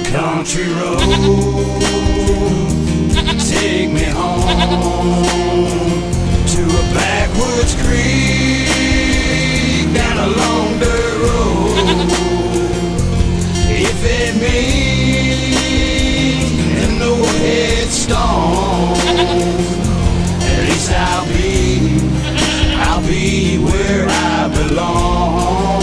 Country road, take me home to a backwoods creek down a long dirt road. If it means no headstone, at least I'll be where I belong.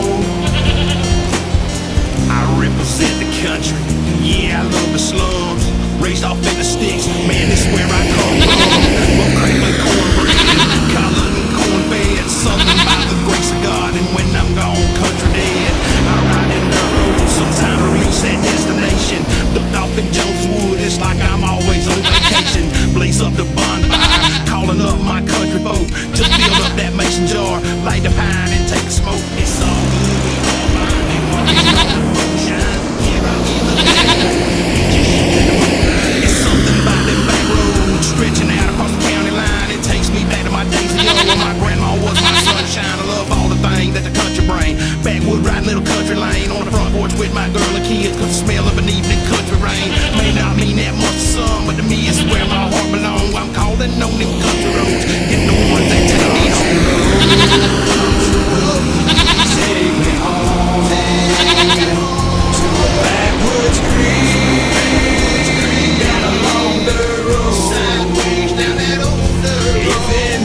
I represent the country, yeah, I love the slums. Raised off in the sticks, man, this is where I come from. Well, crackling cornbread, collard and cornbed, something by the grace of God. And when I'm gone, country dead, I ride in the road, sometime to reach that destination. Ducked off in Jones Wood, it's like I'm always on vacation. Blaze up the bonfire, calling up my country folk. Just fill up that mason jar, light the pine and take a smoke. It's all good, we all fine, and walking on the moonshine. Here I am again. It's something about them back roads stretching out across the county line. It takes me back to my days of young when my grandma was my sunshine. I love all the things that the country bring. Backwood riding little country lane on the front porch with my girl and kids. Cause the smell of an evening country rain may not mean that much to some, but to me it's where my heart belongs. I'm calling on them country roads, getting the ones that take me home. Take me home to a backwoods creek down a long dirt road. Sideways down that old dirt road. If it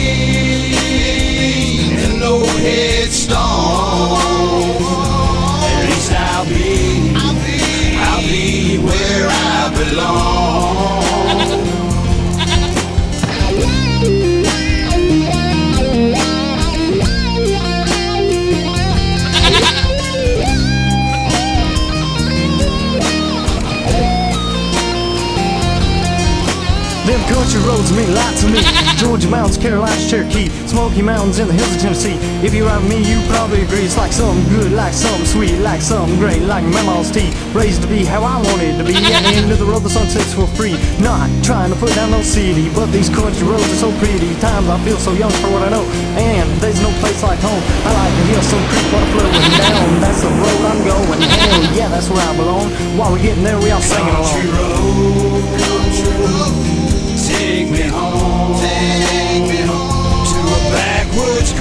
means no headstone, at least I'll be where I belong. Them country roads mean a lot to me. Georgia mountains, Carolinas, Cherokee, Smoky Mountains in the hills of Tennessee. If you're around me, you probably agree it's like something good, like something sweet, like something great, like my mama's tea. Raised to be how I wanted to be. At the end of the road, the sun sets for free. Not trying to put down no city, but these country roads are so pretty. Times I feel so young for what I know, and there's no place like home. I like to hear some creek water flowing down. That's the road I'm going. Hell yeah, that's where I belong. While we're getting there, we all singing along. Country road, take me home to a backwoods